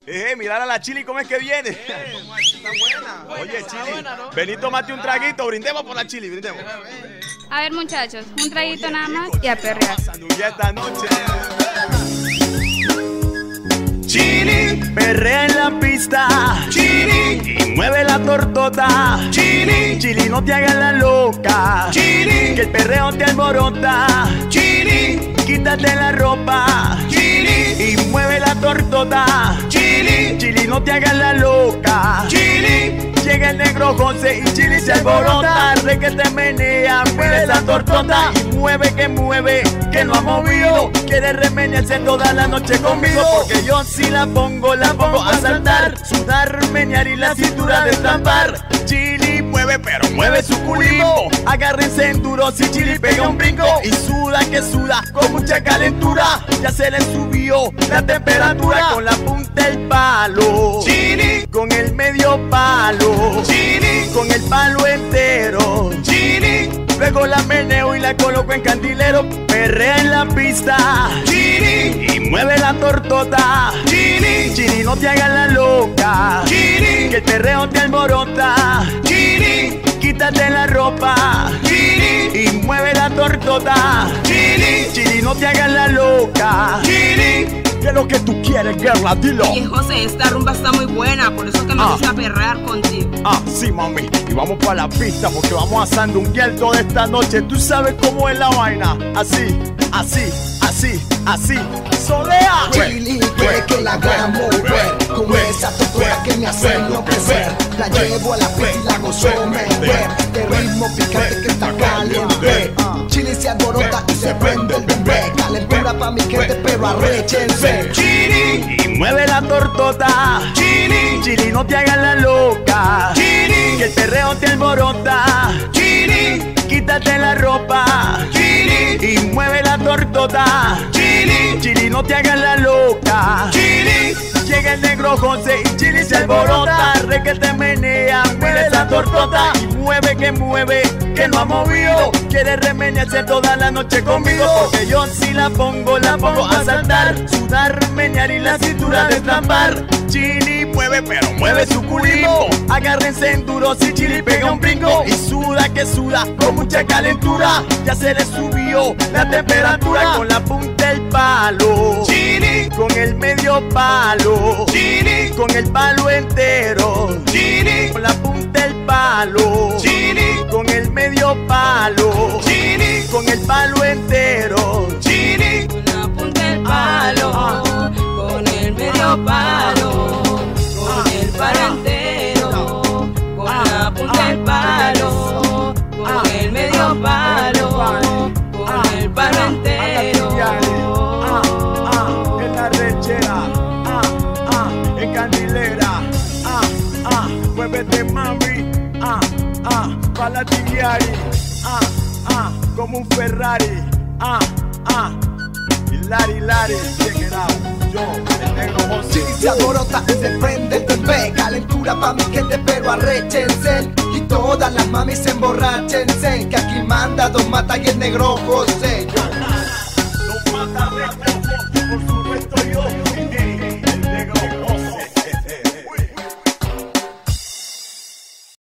Mirar a la Chili, ¿cómo es que viene? Está buena. Oye, Chili, buena, ¿no? vení, tomate un traguito, brindemos por la Chili, brindemos. A ver, muchachos, un traguito nada más y a perrear. Ya esta noche. Chili, perrea en la pista. Chili, y mueve la tortota. Chili, Chili, no te hagas la loca. Chili, que el perreo te alborota. Chili, quítate la ropa. Chili, y mueve la tortota. Chili, Chili, no te hagas la loca. Chili, llega el negro José y Chili se alborota. Re que te menea, mueve la tortota. Y mueve, que no ha movido. Quiere remenearse toda la noche conmigo. Porque yo sí la pongo a saltar. Sudar, menear y la cintura destampar. Chili mueve, pero mueve su culito. Agárrense en duro si Chili pega un brinco. Y suda, que suda, con mucha calentura. Ya se le subió la temperatura. Con la punta del palo Chili, con el medio palo Chili, con el palo entero Chili. Luego la meneo y la coloco en cantilero. Perrea en la pista Chili, y mueve la tortota. Chili, Chili, no te hagas la loca. Chili, que el perreo te alborota. Chili, quítate la ropa. Chili, y mueve la tortota. Chili, Chili, no te hagas la loca. Chili, ¿qué es lo que tú quieres, girl? Dilo. Oye, José, esta rumba está muy buena, por eso que me gusta perrear contigo. Sí, mami, y vamos para la pista porque vamos a sandunguear toda esta noche. Tú sabes cómo es la vaina. Así, solea. Chili quiere que la haga mover con esa tortura que me hace enloquecer. La llevo a la pista y la gozo meter de ritmo picante que está caliente. Chili se alborota y se prende el bebé. Calentura pa' mi gente, pero arréchense. Chili, y mueve la tortota. Chili, Chili, no te hagas la loca. Chili, que el perreo te alborota. Chili, quítate la ropa. Chili, y mueve la tortota. Chili, Chili, no te hagas la loca. Chili, llega el negro José y Chili se alborota. Re que te menea, mueve la tortota. Y mueve, que no ha movido. Quiere remenearse toda la noche conmigo. Porque yo sí la pongo a saltar. Sudar, menear y la cintura destampar. Chili mueve, pero mueve su culito. Agárrense en duro si Chili pega un brinco. Y suda, que suda, con mucha calentura. Ya se le subió la temperatura. Con la punta del palo Chili, con el medio palo Chili, con el palo entero Chili, con la punta del palo Chili, con el medio palo Chili, con el palo entero Chili, Con la punta del palo, con el medio palo, con el palo entero, con la punta del palo, con el medio palo, con el palo entero. En la rechera, en candilera, muévete mami, pa' la tibiari, como un Ferrari, Hilari, check it out, yo, el negro José. Chili se alborota y se prende el bebé. Calentura pa' mi gente, pero arréchense. Y todas las mamis emborráchense. Que aquí manda Don Mata y el negro José.